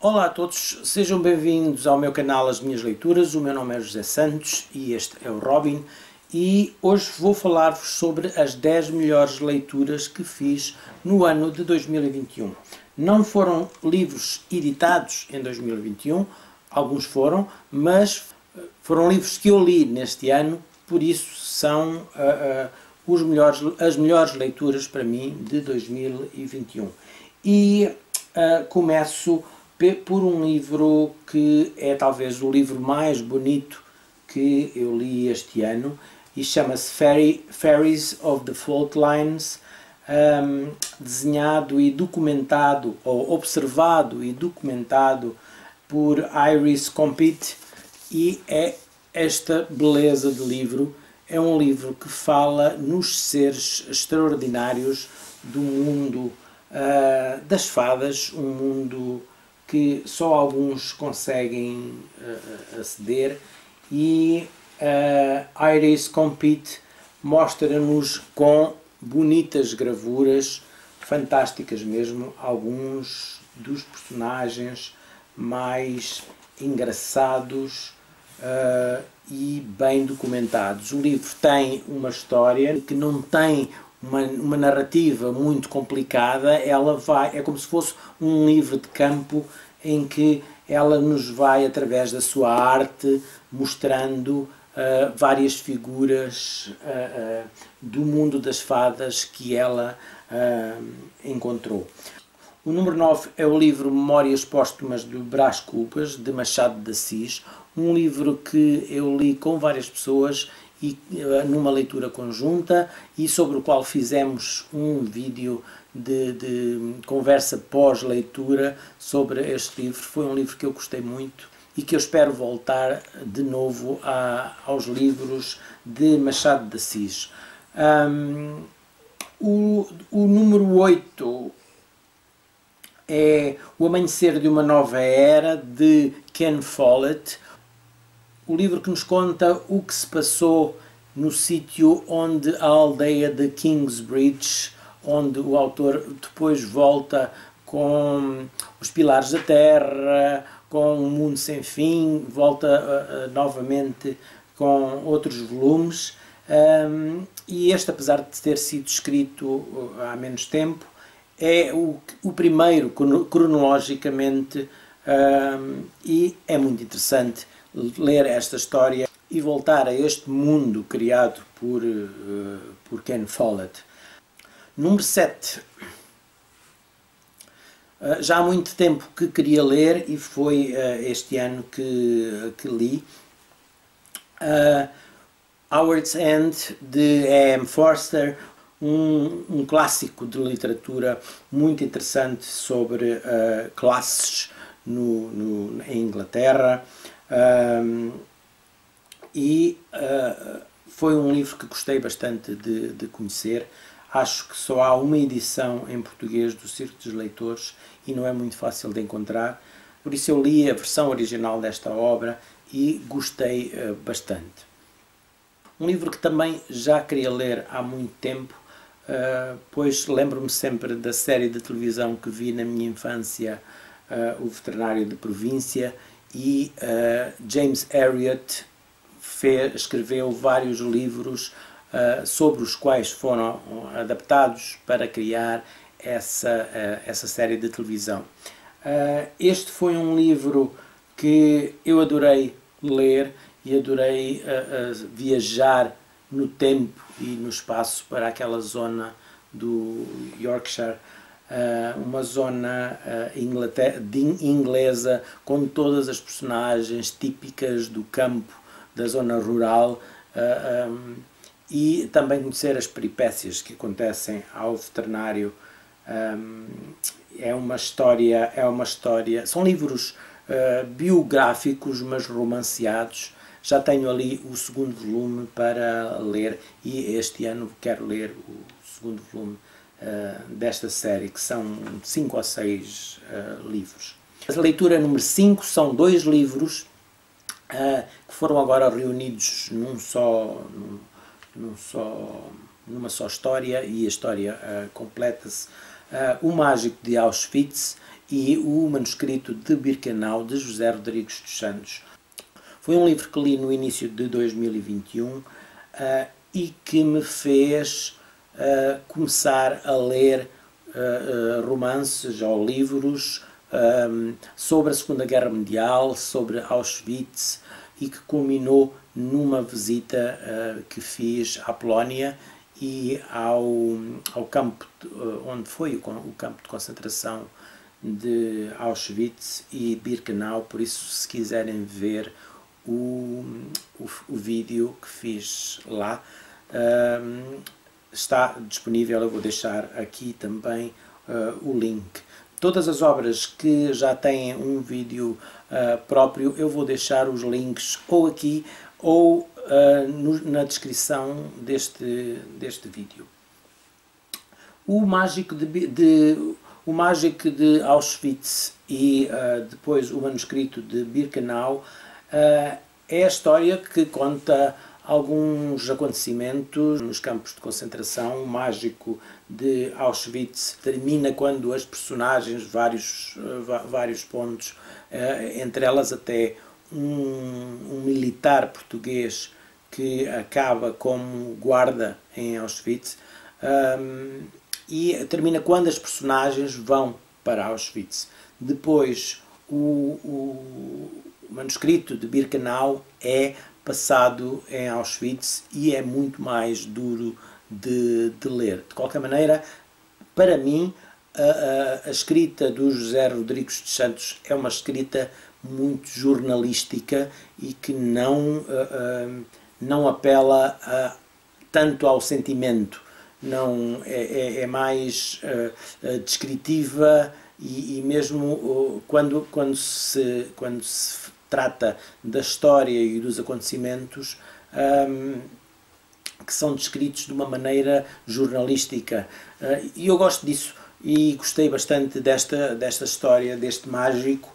Olá a todos, sejam bem-vindos ao meu canal As Minhas Leituras. O meu nome é José Santos e este é o Robin, e hoje vou falar-vos sobre as 10 melhores leituras que fiz no ano de 2021. Não foram livros editados em 2021, alguns foram, mas foram livros que eu li neste ano, por isso são as melhores leituras para mim de 2021. E começo por um livro que é talvez o livro mais bonito que eu li este ano, e chama-se Fairies of the Fault Lines, desenhado e documentado, ou observado e documentado por Iris Compitt, e é esta beleza de livro. É um livro que fala nos seres extraordinários do mundo das fadas, um mundo que só alguns conseguem aceder, e Iris Compitt mostra-nos com bonitas gravuras, fantásticas mesmo, alguns dos personagens mais engraçados e bem documentados. O livro tem uma história que não tem uma narrativa muito complicada. É como se fosse um livro de campo em que ela nos vai, através da sua arte, mostrando várias figuras do mundo das fadas que ela encontrou. O número 9 é o livro Memórias Póstumas de Brás Cubas, de Machado de Assis, um livro que eu li com várias pessoas e numa leitura conjunta, e sobre o qual fizemos um vídeo de conversa pós-leitura sobre este livro. Foi um livro que eu gostei muito e que eu espero voltar de novo aos livros de Machado de Assis. O número 8 é O Amanhecer de uma Nova Era, de Ken Follett, o livro que nos conta o que se passou no sítio onde a aldeia de Kingsbridge, onde o autor depois volta com os Pilares da Terra, com O Mundo Sem Fim, volta novamente com outros volumes, e este, apesar de ter sido escrito há menos tempo, é o primeiro cronologicamente, e é muito interessante ler esta história e voltar a este mundo criado por Ken Follett. Número 7. Já há muito tempo que queria ler e foi este ano que li. Howards End, de E.M. Forster, um clássico de literatura muito interessante sobre classes em Inglaterra. Foi um livro que gostei bastante de conhecer. Acho que só há uma edição em português do Círculo dos Leitores e não é muito fácil de encontrar, por isso eu li a versão original desta obra e gostei bastante. Um livro que também já queria ler há muito tempo, pois lembro-me sempre da série de televisão que vi na minha infância, O Veterinário de Província, e James Herriot escreveu vários livros sobre os quais foram adaptados para criar essa série de televisão. Este foi um livro que eu adorei ler e adorei viajar no tempo e no espaço para aquela zona do Yorkshire, uma zona inglesa, com todas as personagens típicas do campo, da zona rural, e também conhecer as peripécias que acontecem ao veterinário. É uma história, são livros biográficos, mas romanceados. Já tenho ali o segundo volume para ler e este ano quero ler o segundo volume desta série, que são 5 ou 6 livros. A leitura número 5 são 2 livros que foram agora reunidos numa só história, e a história completa-se O Mágico de Auschwitz e o Manuscrito de Birkenau, de José Rodrigues dos Santos. Foi um livro que li no início de 2021 e que me fez começar a ler romances ou livros sobre a Segunda Guerra Mundial, sobre Auschwitz, e que culminou numa visita que fiz à Polónia e ao campo onde foi o campo de concentração de Auschwitz e Birkenau. Por isso, se quiserem ver o vídeo que fiz lá, está disponível. Eu vou deixar aqui também o link. Todas as obras que já têm um vídeo próprio, eu vou deixar os links ou aqui ou na descrição deste vídeo. O Mágico de Auschwitz e depois o Manuscrito de Birkenau é a história que conta alguns acontecimentos nos campos de concentração. O Mágico de Auschwitz termina quando as personagens, vários pontos, entre elas até um militar português que acaba como guarda em Auschwitz, e termina quando as personagens vão para Auschwitz. Depois, o Manuscrito de Birkenau é passado em Auschwitz e é muito mais duro de ler. De qualquer maneira, para mim, a escrita do José Rodrigues dos Santos é uma escrita muito jornalística e que não apela tanto ao sentimento. Não é mais descritiva, e mesmo quando se trata da história e dos acontecimentos que são descritos de uma maneira jornalística. E eu gosto disso e gostei bastante desta história, deste mágico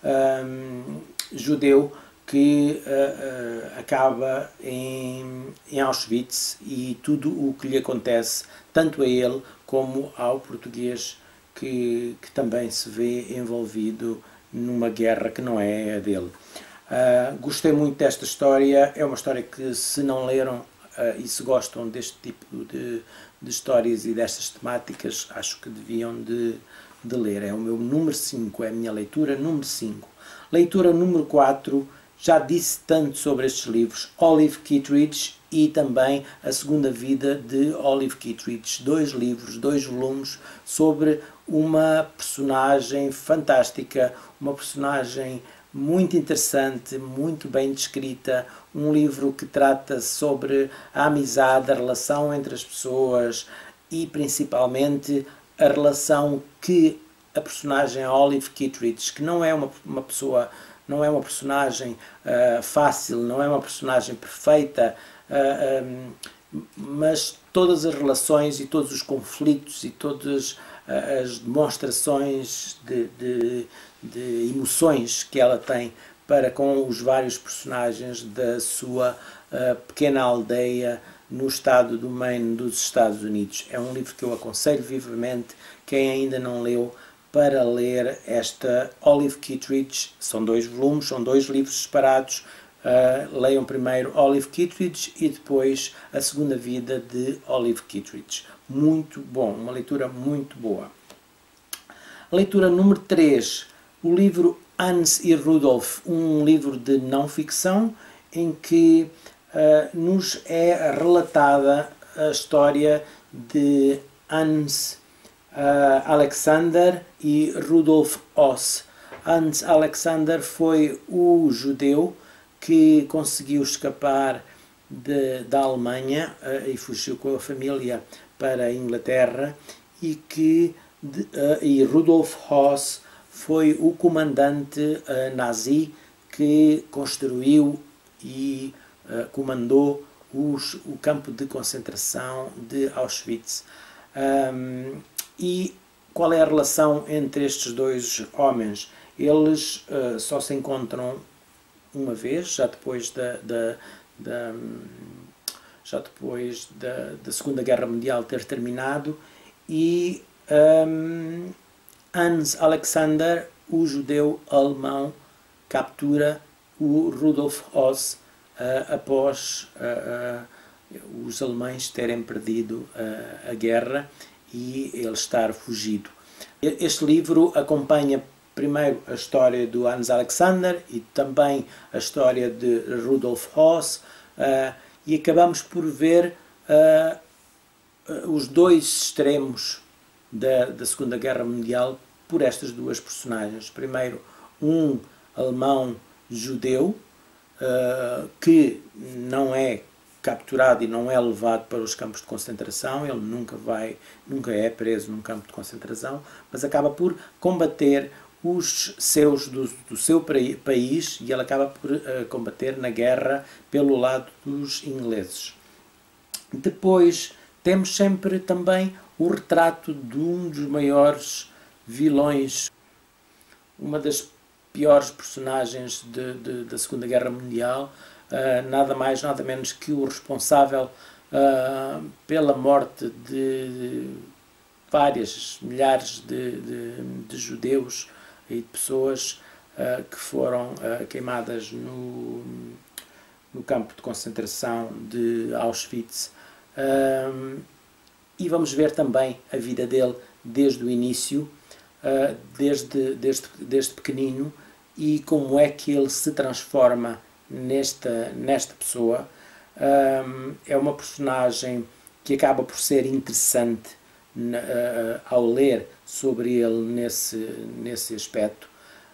judeu que acaba em Auschwitz, e tudo o que lhe acontece, tanto a ele como ao português que também se vê envolvido numa guerra que não é a dele. Gostei muito desta história. É uma história que, se não leram e se gostam deste tipo de histórias e destas temáticas, acho que deviam de ler. É o meu número 5, é a minha leitura número 5. Leitura número 4, já disse tanto sobre estes livros, Olive Kitteridge e também A Segunda Vida de Olive Kitteridge. 2 livros, 2 volumes sobre uma personagem fantástica, uma personagem muito interessante, muito bem descrita, um livro que trata sobre a amizade, a relação entre as pessoas e principalmente a relação que a personagem Olive Kitteridge, que não é uma pessoa, não é uma personagem fácil, não é uma personagem perfeita, mas todas as relações e todos os conflitos e todas as demonstrações de emoções que ela tem para com os vários personagens da sua pequena aldeia no estado do Maine, dos Estados Unidos. É um livro que eu aconselho vivamente quem ainda não leu para ler esta Olive Kitteridge. São 2 volumes, são 2 livros separados. Leiam primeiro Olive Kitteridge e depois A Segunda Vida de Olive Kitteridge. Muito bom, uma leitura muito boa. Leitura número 3, o livro Hans e Rudolf, um livro de não-ficção em que nos é relatada a história de Hans Alexander e Rudolf Höss. Hans Alexander foi o judeu que conseguiu escapar da Alemanha e fugiu com a família para a Inglaterra, e Rudolf Höss foi o comandante nazi que construiu e comandou o campo de concentração de Auschwitz. E qual é a relação entre estes 2 homens? Eles só se encontram uma vez, já depois da Segunda Guerra Mundial ter terminado, e Hans Alexander, o judeu alemão, captura o Rudolf Höss após os alemães terem perdido a guerra e ele estar fugido. Este livro acompanha primeiro a história do Hans Alexander e também a história de Rudolf Höss, e acabamos por ver os dois extremos da Segunda Guerra Mundial por estas duas personagens. Primeiro, um alemão judeu que não é capturado e não é levado para os campos de concentração, ele nunca é preso num campo de concentração, mas acaba por combater os seus do seu país, e ele acaba por combater na guerra pelo lado dos ingleses. Depois temos sempre também o retrato de um dos maiores vilões, uma das piores personagens da Segunda Guerra Mundial, nada mais, nada menos que o responsável pela morte de várias milhares de judeus e de pessoas que foram queimadas no campo de concentração de Auschwitz. E vamos ver também a vida dele desde o início, desde pequenino, e como é que ele se transforma nesta pessoa. É uma personagem que acaba por ser interessante ao ler sobre ele nesse aspecto.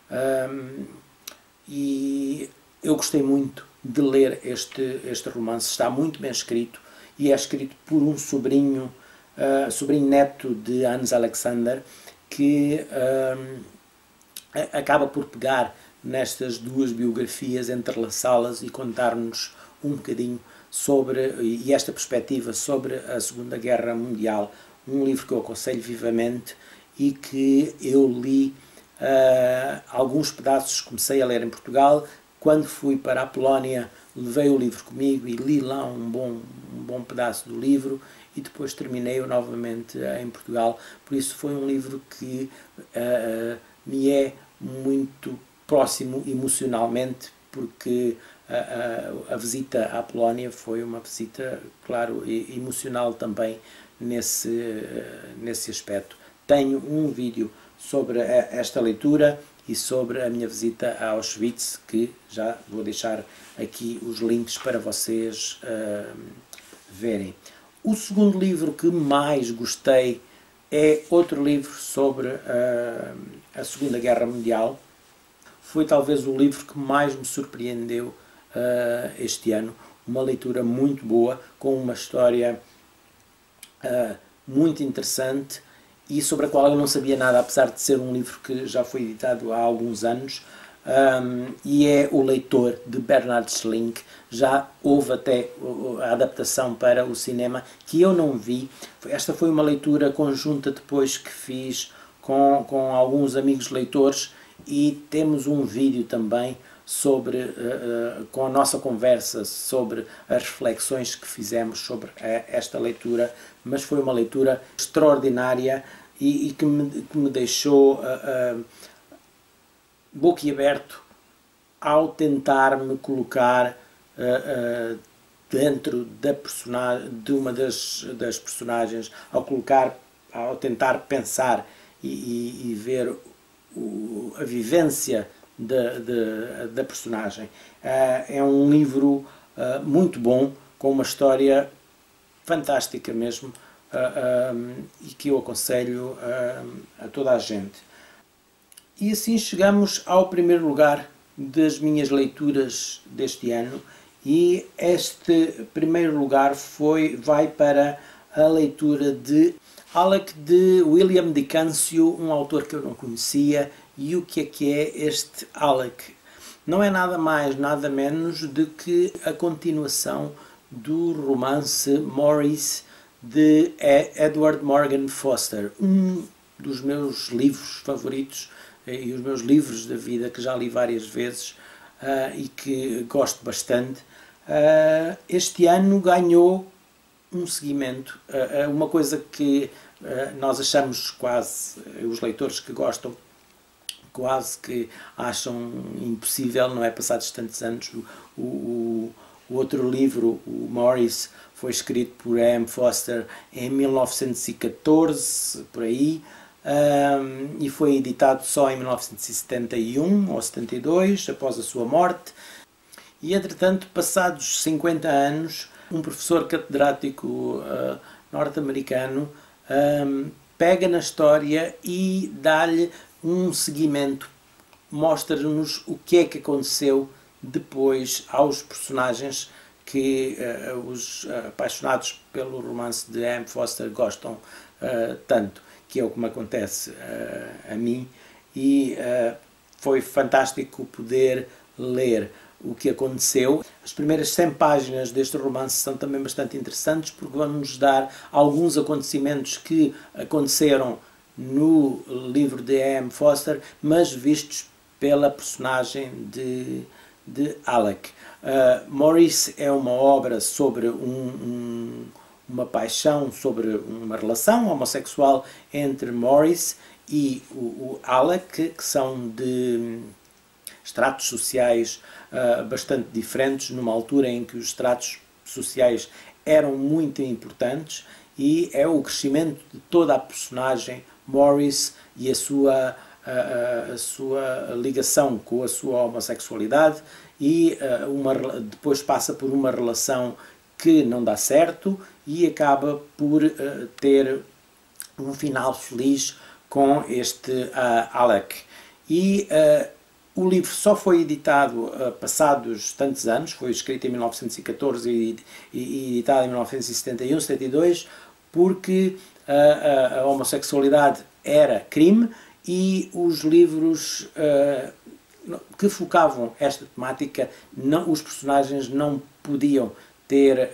E eu gostei muito de ler este romance. Está muito bem escrito e é escrito por um sobrinho neto de Hans Alexander, que acaba por pegar nestas duas biografias, entrelaçá-las e contar-nos um bocadinho e esta perspectiva sobre a Segunda Guerra Mundial. Um livro que eu aconselho vivamente e que eu li alguns pedaços, comecei a ler em Portugal. Quando fui para a Polónia, levei o livro comigo e li lá um bom pedaço do livro, e depois terminei-o novamente em Portugal. Por isso foi um livro que me é muito próximo emocionalmente, porque a visita à Polónia foi uma visita, claro, emocional também nesse aspecto. Tenho um vídeo sobre esta leitura e sobre a minha visita a Auschwitz, que já vou deixar aqui os links para vocês verem. O segundo livro que mais gostei é outro livro sobre a Segunda Guerra Mundial. Foi talvez o livro que mais me surpreendeu este ano. Uma leitura muito boa, com uma história muito interessante e sobre a qual eu não sabia nada, apesar de ser um livro que já foi editado há alguns anos. E é O Leitor, de Bernhard Schlink. Já houve até a adaptação para o cinema, que eu não vi. Esta foi uma leitura conjunta depois que fiz com alguns amigos leitores, e temos um vídeo também com a nossa conversa sobre as reflexões que fizemos sobre esta leitura. Mas foi uma leitura extraordinária e que me deixou boquiaberto ao tentar me colocar dentro de uma das personagens, ao tentar pensar e ver a vivência da personagem. É um livro muito bom, com uma história fantástica mesmo, e que eu aconselho a toda a gente. E assim chegamos ao primeiro lugar das minhas leituras deste ano, e este primeiro lugar vai para a leitura de Alec, de William de Cancio, um autor que eu não conhecia. E o que é este Alec? Não é nada mais, nada menos do que a continuação do romance Maurice, de Edward Morgan Foster, um dos meus livros favoritos e os meus livros da vida, que já li várias vezes e que gosto bastante. Este ano ganhou um seguimento, uma coisa que nós achamos quase, os leitores que gostam, quase que acham impossível, não é? Passados tantos anos, o outro livro, o Morris, foi escrito por A.M. Foster em 1914, por aí, e foi editado só em 1971 ou 72, após a sua morte. E, entretanto, passados 50 anos, um professor catedrático norte-americano pega na história e dá-lhe um seguimento, mostra-nos o que é que aconteceu depois aos personagens que os apaixonados pelo romance de A.M. Foster gostam tanto, que é o que me acontece a mim, e foi fantástico poder ler o que aconteceu. As primeiras 100 páginas deste romance são também bastante interessantes, porque vão-nos dar alguns acontecimentos que aconteceram no livro de A.M. Foster, mas vistos pela personagem de Alec. Morris é uma obra sobre uma paixão, sobre uma relação homossexual entre Morris e o Alec, que são de estratos sociais bastante diferentes, numa altura em que os estratos sociais eram muito importantes, e é o crescimento de toda a personagem Morris e a sua ligação com a sua homossexualidade, e depois passa por uma relação que não dá certo e acaba por ter um final feliz com este Alec. E o livro só foi editado passados tantos anos, foi escrito em 1914 e editado em 1971, 72, porque a homossexualidade era crime, e os livros que focavam esta temática, os personagens não podiam ter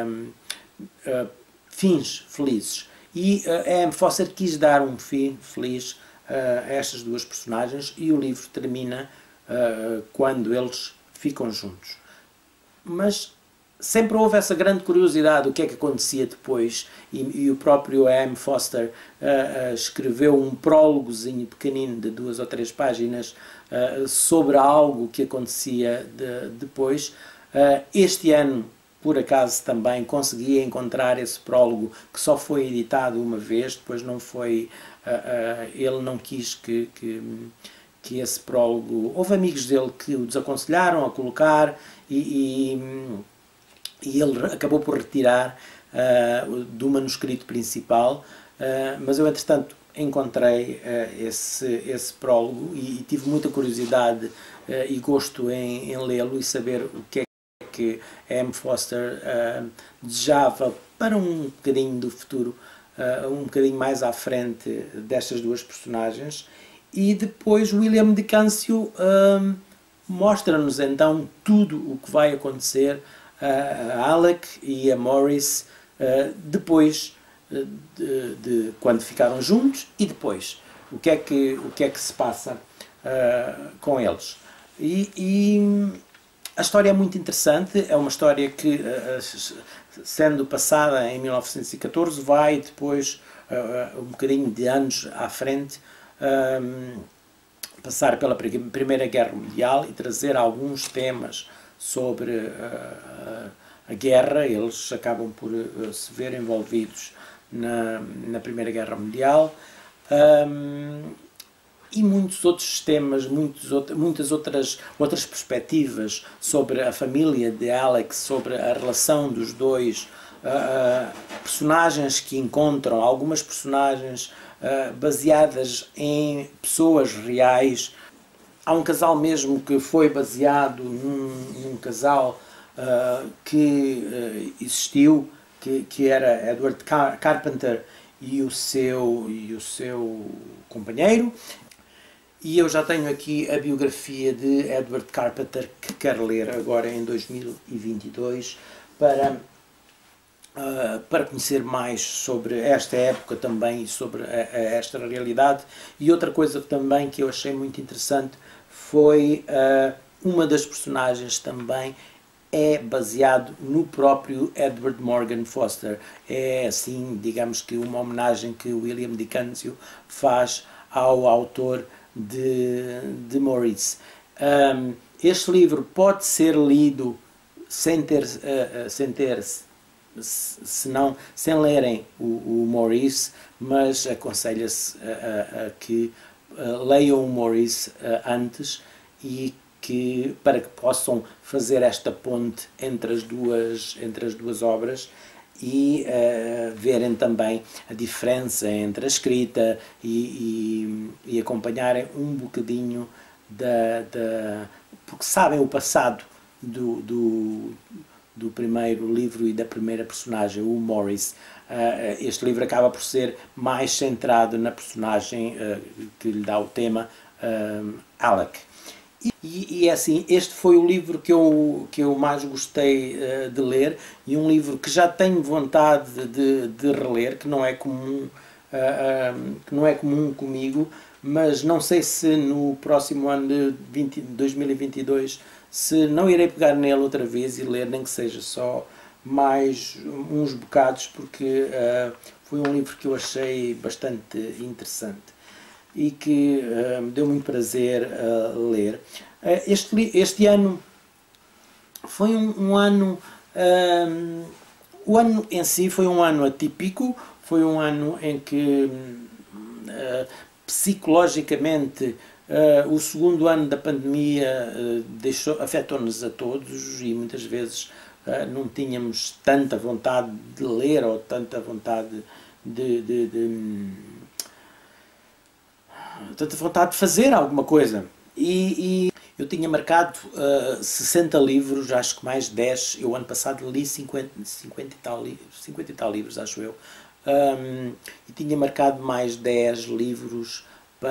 fins felizes. E A.M. Foster quis dar um fim feliz a estas duas personagens, e o livro termina quando eles ficam juntos. Mas sempre houve essa grande curiosidade, o que é que acontecia depois, e o próprio A.M. Foster escreveu um prólogozinho pequenino de 2 ou 3 páginas sobre algo que acontecia depois. Este ano, por acaso, também consegui encontrar esse prólogo, que só foi editado uma vez, depois não foi, ele não quis que esse prólogo, houve amigos dele que o desaconselharam a colocar, e ele acabou por retirar do manuscrito principal, mas eu, entretanto, encontrei esse prólogo e tive muita curiosidade e gosto em lê-lo e saber o que é que A.M. Foster desejava para um bocadinho do futuro, um bocadinho mais à frente destas duas personagens. E depois William de Câncio mostra-nos então tudo o que vai acontecer a Alec e a Morris depois de quando ficaram juntos, e depois o que é que se passa com eles. E a história é muito interessante, é uma história que, sendo passada em 1914, vai depois, um bocadinho de anos à frente, passar pela Primeira Guerra Mundial e trazer alguns temas sobre a guerra. Eles acabam por se ver envolvidos na Primeira Guerra Mundial, e muitos outros temas, muitas outras perspectivas sobre a família de Alex, sobre a relação dos dois, personagens que encontram, algumas personagens baseadas em pessoas reais. Há um casal mesmo que foi baseado num casal que existiu, que era Edward Carpenter e o seu companheiro. E eu já tenho aqui a biografia de Edward Carpenter, que quero ler agora em 2022, para conhecer mais sobre esta época também e sobre esta realidade. E outra coisa também que eu achei muito interessante foi uma das personagens também é baseado no próprio Edward Morgan Foster. É assim, digamos que uma homenagem que William Dickensius faz ao autor de Maurice. Este livro pode ser lido sem lerem o Maurice, mas aconselha-se a que leiam o Maurice antes e para que possam fazer esta ponte entre as duas obras e verem também a diferença entre a escrita e acompanharem um bocadinho porque sabem o passado do primeiro livro e da primeira personagem, o Maurice. Este livro acaba por ser mais centrado na personagem que lhe dá o tema, Alec. E é assim, este foi o livro que eu mais gostei de ler, e um livro que já tenho vontade de reler, que não é comum, comigo, mas não sei se no próximo ano de 2022 se não irei pegar nele outra vez e ler, nem que seja só mais uns bocados, porque foi um livro que eu achei bastante interessante e que me deu muito prazer ler. Este ano foi um ano... o ano em si foi um ano atípico, foi um ano em que psicologicamente o segundo ano da pandemia afetou-nos a todos e muitas vezes não tínhamos tanta vontade de ler ou tanta vontade tanta vontade de fazer alguma coisa. E eu tinha marcado 60 livros, acho que mais 10. Eu ano passado li 50 e tal livros, acho eu. E tinha marcado mais 10 livros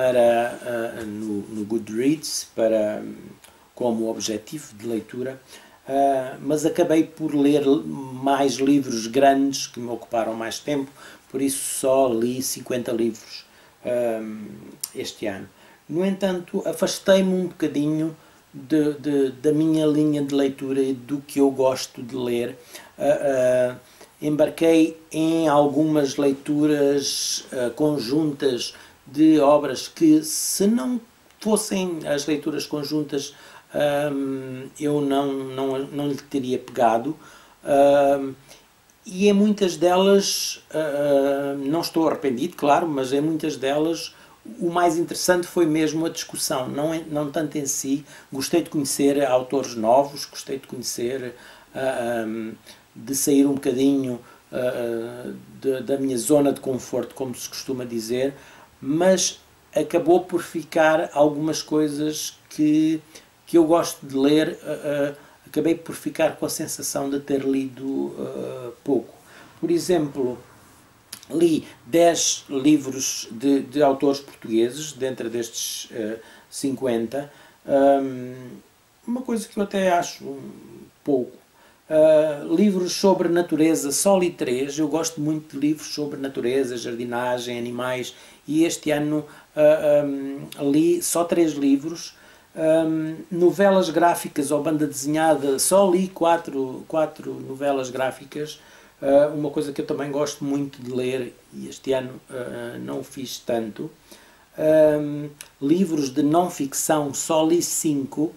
no Goodreads, como objetivo de leitura. Mas acabei por ler mais livros grandes que me ocuparam mais tempo, por isso só li 50 livros este ano. No entanto, afastei-me um bocadinho da minha linha de leitura e do que eu gosto de ler. Embarquei em algumas leituras conjuntas de obras que, se não fossem as leituras conjuntas, eu não lhe teria pegado. E em muitas delas, não estou arrependido, claro, mas em muitas delas o mais interessante foi mesmo a discussão, não tanto em si. Gostei de conhecer autores novos, gostei de conhecer, de sair um bocadinho da minha zona de conforto, como se costuma dizer, mas acabou por ficar algumas coisas que eu gosto de ler. Acabei por ficar com a sensação de ter lido pouco. Por exemplo, li 10 livros de autores portugueses, dentro destes 50. Uma coisa que eu até acho pouco. Livros sobre natureza, só li 3. Eu gosto muito de livros sobre natureza, jardinagem, animais, e este ano li só 3 livros. Novelas gráficas ou banda desenhada, só li 4 novelas gráficas. Uma coisa que eu também gosto muito de ler, e este ano não o fiz tanto. Livros de não-ficção, só li 5.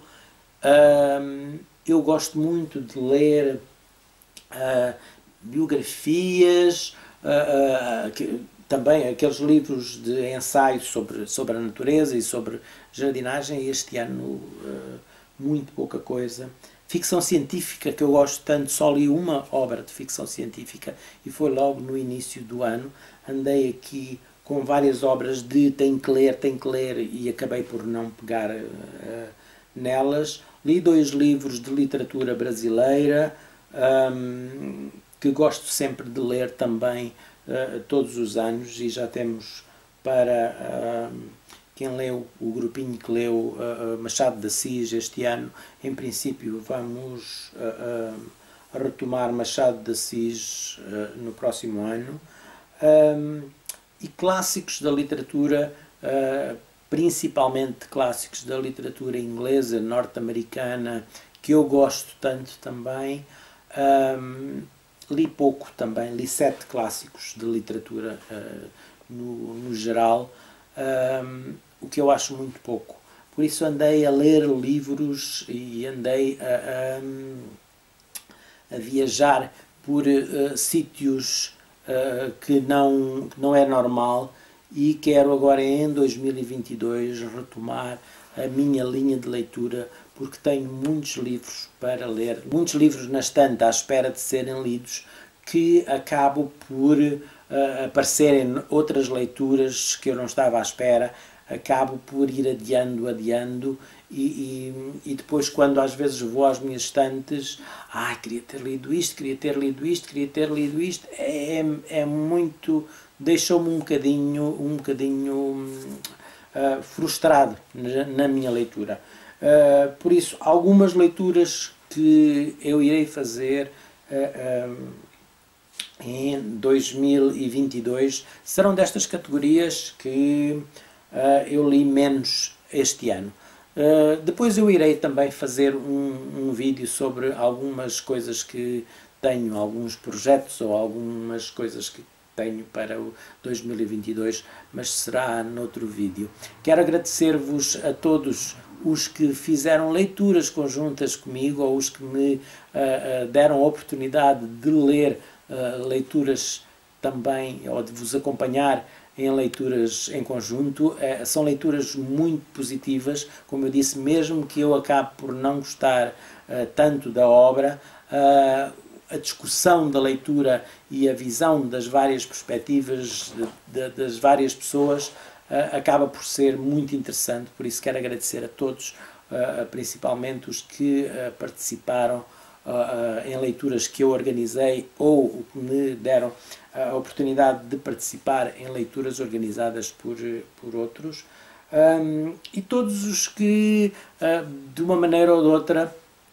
Eu gosto muito de ler biografias, também aqueles livros de ensaios sobre a natureza e sobre jardinagem. Este ano muito pouca coisa. Ficção científica, que eu gosto tanto, só li uma obra de ficção científica e foi logo no início do ano. Andei aqui com várias obras de tenho que ler, e acabei por não pegar nelas. Li 2 livros de literatura brasileira, que gosto sempre de ler também todos os anos, e já temos para quem leu, o grupinho que leu Machado de Assis este ano. Em princípio vamos retomar Machado de Assis no próximo ano. E clássicos da literatura, principalmente clássicos da literatura inglesa, norte-americana que eu gosto tanto também. Li pouco também, li 7 clássicos de literatura no geral, o que eu acho muito pouco. Por isso andei a ler livros e andei a viajar por sítios que não é normal, e quero agora em 2022 retomar a minha linha de leitura, porque tenho muitos livros para ler, muitos livros na estante à espera de serem lidos, que acabo por aparecerem outras leituras que eu não estava à espera, acabo por ir adiando e depois, quando às vezes vou às minhas estantes, queria ter lido isto, queria ter lido isto, queria ter lido isto, é muito, deixou-me um bocadinho frustrado na minha leitura. Por isso, algumas leituras que eu irei fazer em 2022 serão destas categorias que eu li menos este ano. Depois eu irei também fazer um vídeo sobre algumas coisas que tenho, alguns projetos ou algumas coisas que tenho para o 2022, mas será noutro vídeo. Quero agradecer-vos a todos os que fizeram leituras conjuntas comigo, ou os que me deram a oportunidade de ler leituras também, ou de vos acompanhar em leituras em conjunto. São leituras muito positivas, como eu disse, mesmo que eu acabe por não gostar tanto da obra, a discussão da leitura e a visão das várias perspectivas das várias pessoas acaba por ser muito interessante. Por isso quero agradecer a todos, principalmente os que participaram em leituras que eu organizei, ou que me deram a oportunidade de participar em leituras organizadas por outros, e todos os que de uma maneira ou de outra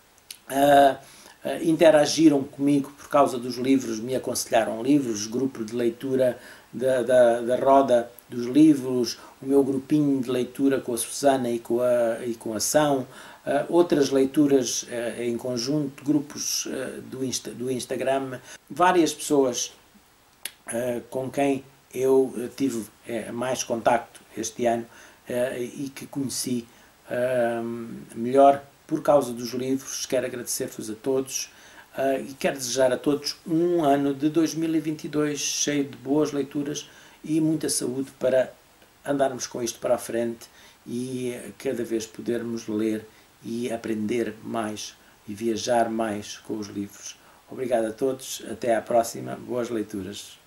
interagiram comigo por causa dos livros, me aconselharam livros, grupo de leitura da roda dos livros, o meu grupinho de leitura com a Susana e com a São, outras leituras em conjunto, grupos do Instagram, várias pessoas com quem eu tive mais contacto este ano e que conheci melhor por causa dos livros. Quero agradecer-vos a todos e quero desejar a todos um ano de 2022 cheio de boas leituras e muita saúde, para andarmos com isto para a frente e cada vez podermos ler e aprender mais e viajar mais com os livros. Obrigado a todos, até à próxima, boas leituras.